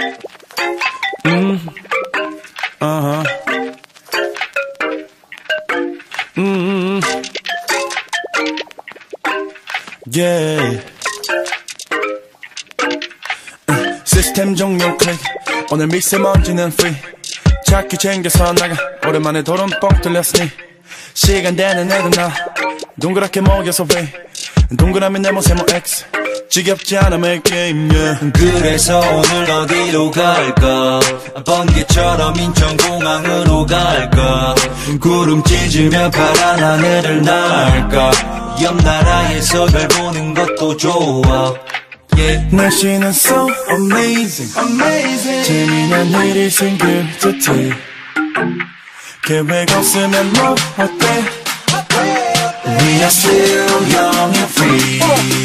Yeah. 시스템 종료 클릭. 오늘 미세먼지는 free. 차키 챙겨서 나가. 오랜만에 도론 뻥 뚫렸으니 시간 되는 애들 나 동그랗게 모여서 왜 동그라미 네모 세모 X 지겹지 않아 make game yeah. 그래서 오늘 어디로 갈까? 번개처럼 인천공항으로 갈까? 구름 찢으며 파란 하늘을 날까? 옆 나라에서 별 보는 것도 좋아 yeah. 날씨는 so amazing, amazing. 재미난 일이 생길 듯해 계획 없으면 뭐 어때? We are still young and free.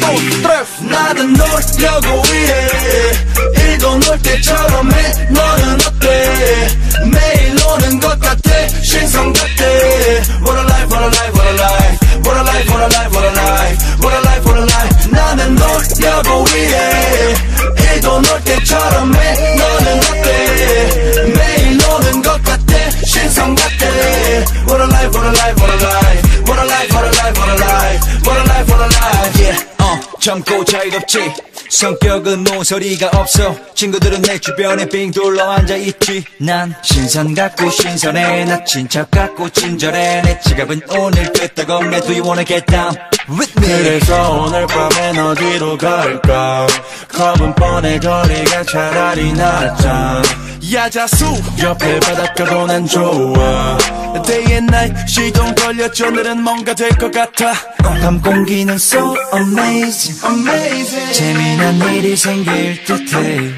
나는 놀려고 일해. 일도 놀 때처럼 해. 너는 어때? 매일 노는 것 같아. 신성 같아. What a life, what a life, what a life. What a life, what a life, what a life. What a life, what a life. 나는 놀려고 일해. 일도 놀 때처럼 해. 너는 어때? 매일 노는 것 같아. 신성 같아. What a life, what a life, what a life. What a life, what a life, what a life. What a life, what a life. Yeah. 젊고 자유롭지. 성격은 모서리가 없어. 친구들은 내 주변에 빙 둘러 앉아있지. 난 신선 같고 신선해. 나 친척 같고 친절해. 내 지갑은 오늘 끄떡없네. Do you wanna get down with me? 그래서 오늘 밤엔 어디로 갈까? 겁은 뻔해 거리가 차라리 낫잖아. 야자수 옆에 바닷가도 난 좋아. Day and night 시동 걸렸죠. 오늘은 뭔가 될 것 같아. 밤 공기는 so amazing, amazing. 재미난 일이 생길 듯해.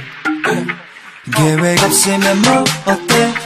계획 없으면 뭐 어때?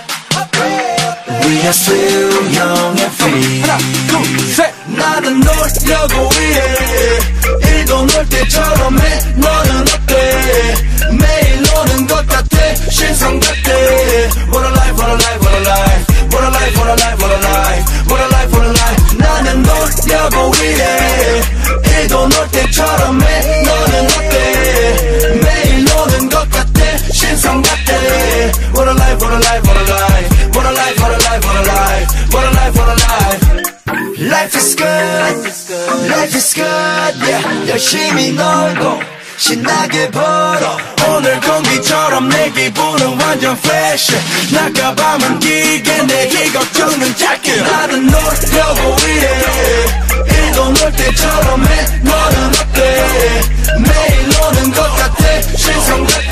We are still young and free. 하나 둘 셋. 나는 놀려고 일해. 일도 놀 때처럼 해. 너는 어때? 매일 노는 것 같아. 신성 같아. What a life, what a life, what a life. What a life, what a life, what a life. What a life, what a life. 나는 놀려고 일해. 일도 놀 때처럼 해. 너는 어때? 매일 노는 것 같아. 신성 같아. What a life, what a life, what a life. What a life, what a life, what a life. What a life, what a life. Life is good, life is good, yeah. 열심히 놀고 신나게 벌어. 오늘 공기처럼 내 기분은 완전 fresh. 낮과 밤은 기게 내기 걱정은 작게. 나는 놀려고 일해. 일도 놀 때처럼 해. 너는 어때? 매일 노는 것 같아. 신성 같아.